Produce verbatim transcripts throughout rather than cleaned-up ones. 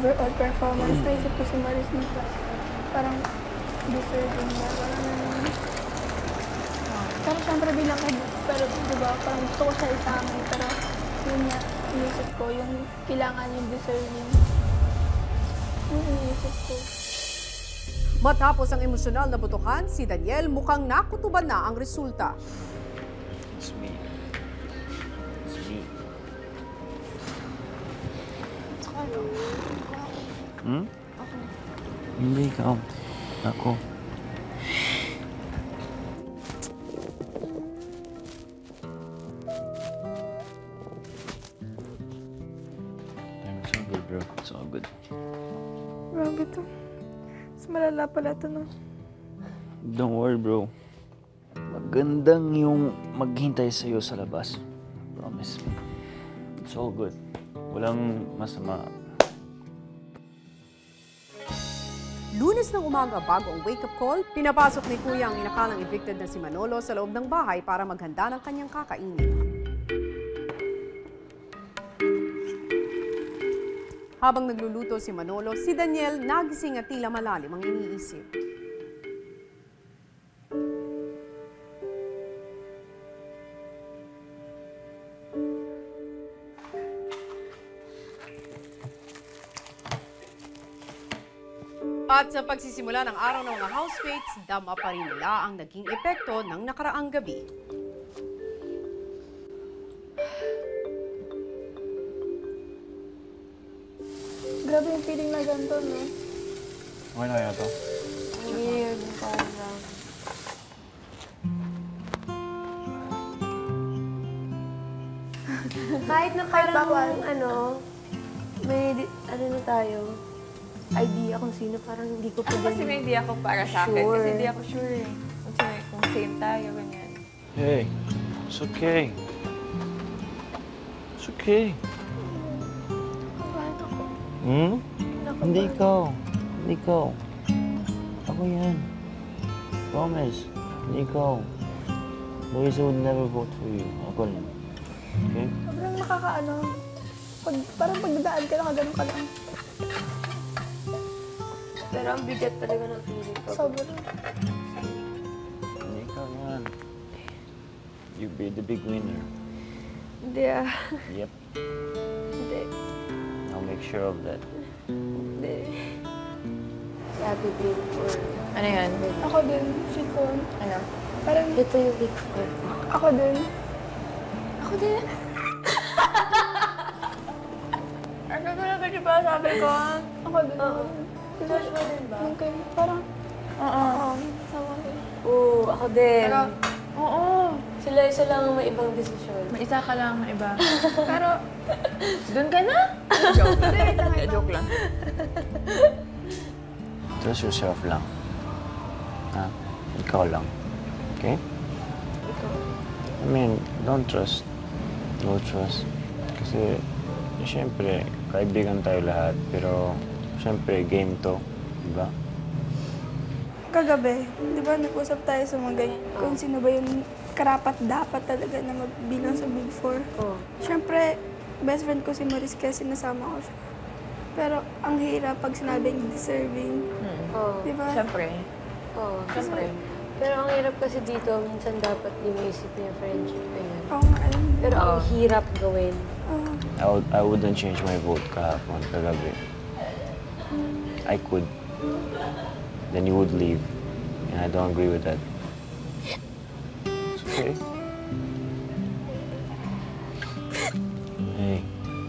overall performance, naisip ko si Maris na parang deserving na. Parang, pero syempre bilang ko, pero diba, parang gusto ko siya isama. Pero yun nga, inisip ko, yung kailangan yung deserving. Yung iniisip ko. Matapos ang emosyonal na botohan, si Daniel mukhang nakutuban na ang resulta. It's me. It's me. Ano? Hmm? Ako. Hindi ikaw. Ako. It's all good, bro. It's all good. Grabe to. Mas malala pala to, no? Don't worry, bro. Magandang yung maghintay sa'yo sa labas. Promise. It's all good. Walang masama. Lunes ng umaga bago ang wake-up call, pinapasok ni Kuya ang inakalang evicted na si Manolo sa loob ng bahay para maghanda ng kanyang kakainin. Habang nagluluto si Manolo, si Daniel nagising at tila malalim ang iniisip. At sa pagsisimula ng araw ng mga housemates, dama pa rin nila ang naging epekto ng nakaraang gabi. Grabe yung feeling na ganito, no? Okay na kaya to? Weird, parang. Kahit na parang, ano, may, ano na tayo, idea kung sino, parang hindi ko pa din Kasi may idea ko para sa akin. sure. Kasi hindi ako sure eh. Kung, sino, kung same tayo, ganyan. Hey, it's okay. It's okay. Bakit ako? Hmm? Hindi ikaw. Hindi ikaw. Ako yan. Promise. Hindi ikaw. Marisa would never vote for you. Ako lang. Okay? Sobrang nakakaano. Pag, parang pagdadaan ka lang, ganun ka lang. Pero ang bigat talaga ng feeling ko. Sobrang. Hindi ikaw yan. You be the big winner. Hindi ah. Yep. Hindi. I'll make sure of that. Hindi. Si Ate Big Four. Ano yan? Ako din, chiffon. Ano? Parang, Ito yung Big Four. ako din. Ako din. Ano talaga di ba sabi ko? Ako din. Oo. Si Joshua din ba? Okay, parang, Oo. um, sama ko. Oo, ako din. Pero, oo. Sila isa lang ang may ibang desisyon. May isa ka lang, may iba. Pero, dun ka na? Joke lang. Eh, joke lang. Trust yourself lang. Ha? Ikaw lang. Okay? I mean, don't trust. No trust. Kasi, siyempre, kaibigan tayo lahat. Pero, siyempre, game to. Diba? Kagabi, di ba nag-usap tayo sa mga ganyan, kung sino ba yung karapat dapat talaga na magbilang sa Big Four. Oo. Siyempre, best friend ko si Maris kaya sinasama ko siya. Pero ang hirap pag sinabing deserving. Oo. Di ba? Siyempre. Oo. Siyempre. Pero ang hirap kasi dito, minsan dapat di maisip na yung friendship na yun. Oo nga, alam mo. Pero ang hirap gawin. Oo. I, would, I wouldn't change my vote kahapon, kagabi. I could. Then you would leave. And I don't agree with that. It's okay. Hey.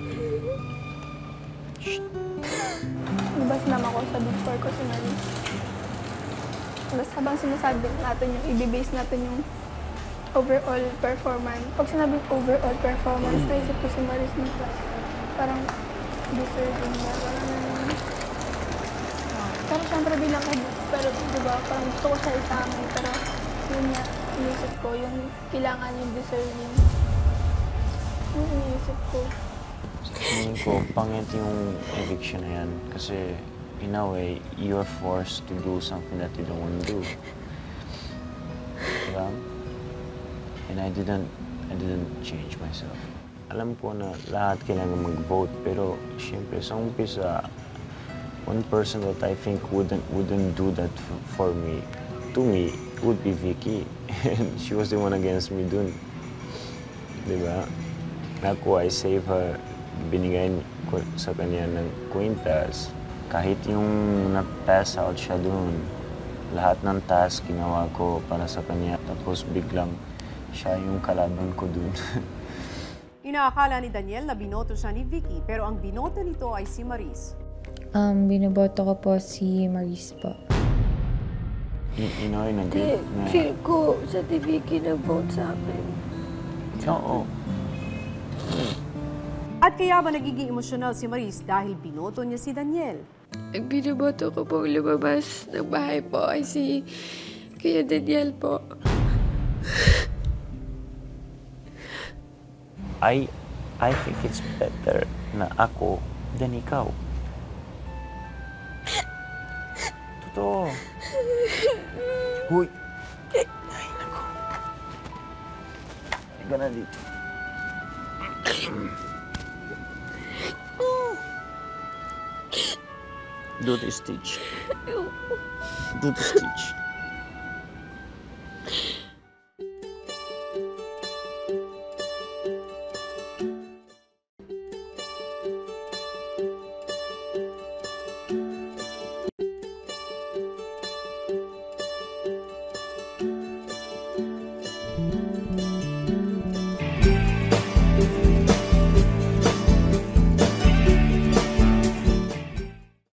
Shh. Di ba sinama ko sa Big Four ko si Maris? Tapos habang sinasabi natin yung, i-base natin yung overall performance. Pag sinabing overall performance, naisip ko si Maris na parang deserving na. Parang, pero syempre bilang ko, pero diba, parang gusto ko siya isama. Pero yun nga, inisip ko, yung kailangan yung deserving. Yung iniisip ko. Sa tingin ko, pangit yung eviction na yan. Kasi, in a way, you're forced to do something that you don't want to do. Diba? And I didn't, I didn't change myself. Alam ko na lahat kailangan mag-vote, pero siyempre sa umpisa, one person that I think wouldn't wouldn't do that f- for me, to me, would be Vicky. And she was the one against me dun. Diba? Ako, I save her. Binigay ko sa kanya ng kwintas. Kahit yung na-pass out siya dun, lahat ng task ginawa ko para sa kanya. Tapos biglang siya yung kalaban ko dun. Inaakala ni Daniel na binoto siya ni Vicky, pero ang binoto nito ay si Maris. Um, binoboto ko po si Maris po. Y- Inoy, nag Hindi, na... feel ko sa T V K nag-vote sa akin. Oo. At kaya ba nagiging emosyonal si Maris dahil binoto niya si Daniel? Ang binoboto ko pong lumabas ng bahay po ay si Kuya Daniel po. I, I think it's better na ako than ikaw. Totoo. Huy! Ay, nako. Higa na dito. Do the stitch. Do the stitch.